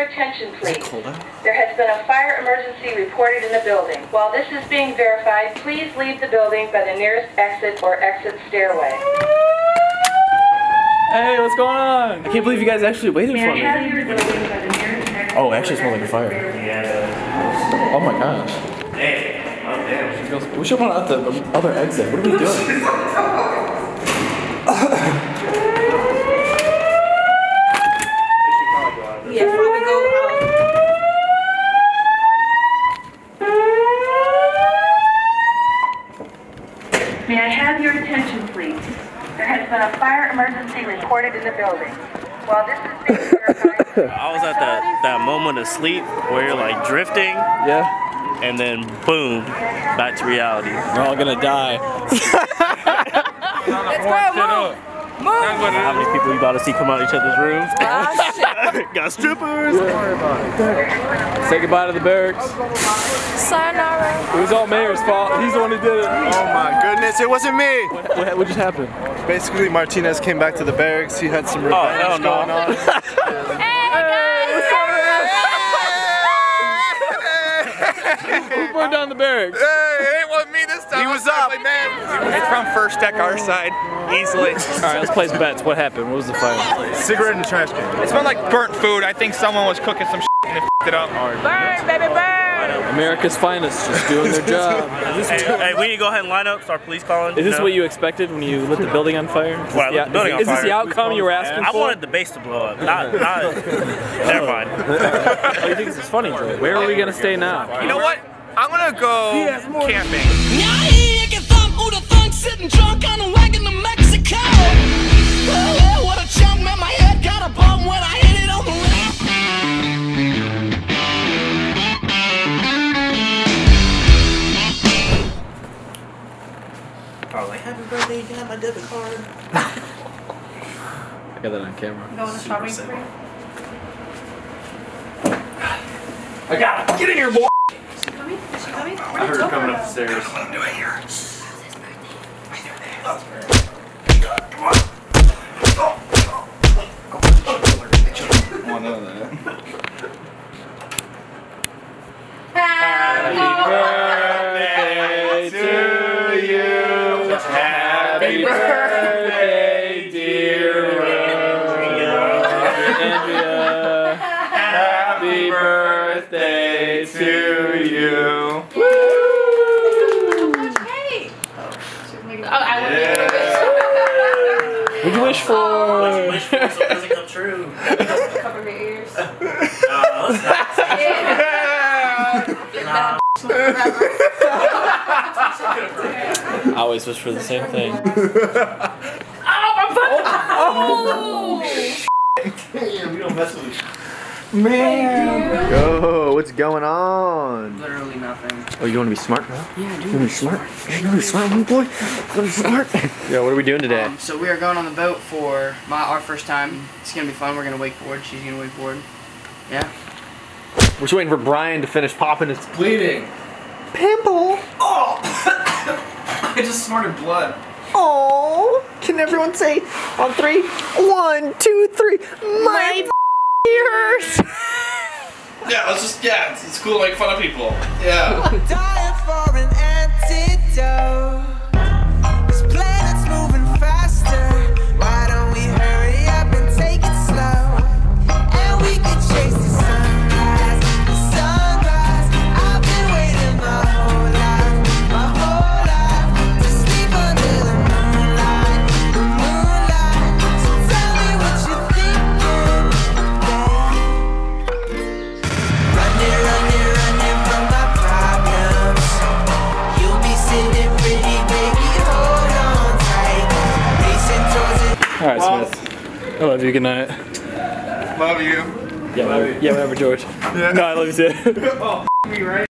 your attention, please? There has been a fire emergency reported in the building. While this is being verified, please leave the building by the nearest exit or exit stairway. Hey, what's going on? I can't believe you guys actually waited for me. Oh, it actually smells like a fire. Oh my gosh. Hey, oh damn. We should run out the other exit. What are we doing? May I have your attention, please? There has been a fire emergency reported in the building. While this is being verified... I was at that moment of sleep where you're like drifting. Yeah. And then boom, back to reality. We're all gonna die. Let's go, move! Move! How many people you about to see come out of each other's rooms? Got strippers! Say goodbye to the barracks. Sayonara. It was all Mayor's fault. He's the one who did it. Oh my goodness, it wasn't me! What just happened? Basically, Martinez came back to the barracks. He had some revenge going on. Who burned down the barracks? Hey, it ain't wasn't me this time. He was up. Man. It's from first deck our side, easily. Alright, let's place bets. What happened? What was the fire? Cigarette in the trash can. It smelled like burnt food. I think someone was cooking some shit and they f***ed it up. Burn, baby, burn! America's finest, just doing their job. Hey, we need to go ahead and line up. Start police calling. Is this what you expected when you lit the building on fire? Is this the outcome you were asking for? I wanted the base to blow up. Not never mind. Oh, you think this is funny, Joe? Where are we gonna stay now? You know what? I'm gonna go camping. Icky, Thump, who the funk sitting drunk on a wagon to Mexico. Oh, what a chump, man, my head got a bump when I hit it on the left. I was like, happy birthday, you can have my debit card. I got that on camera. Go on the shopping spree. I got it! Get in here, boy! Is she coming? Is she coming? I heard her coming up the stairs. What I'm doing here. Want none of that. Happy birthday to you. Happy birthday, dear Andrea. Happy birthday to you. What'd you wish for? What'd you wish for so it doesn't come true? Cover your ears. I always wish for the same thing. We don't mess with each other. Man! Yo, what's going on? Literally nothing. Oh, you want to be smart now? Yeah, dude. You want to be smart? You want to be smart, little boy? You want to be smart? Yeah, what are we doing today? So we are going on the boat for our first time. It's gonna be fun. We're gonna wakeboard. She's gonna wakeboard. Yeah. We're just waiting for Brian to finish popping his Bleeding. pimple. Oh! I just snorted blood. Oh! Can everyone say on 3? 1, 2, 3. My ears. Yeah, it's cool to make fun of people. Yeah. Dying for an antidote. This planet's moving faster. Why don't we hurry up and take it slow? And we can chase the sunrise, the sunrise. I've been waiting my whole life to sleep under the moonlight, So tell me what you're thinking, Running from my problems. You'll be sitting pretty, baby, hold on tight. Racing towards it. Alright, Smith. I love you. Good night. Love you. Yeah, whatever, George. Yeah. No, I love you too. Oh, me, right?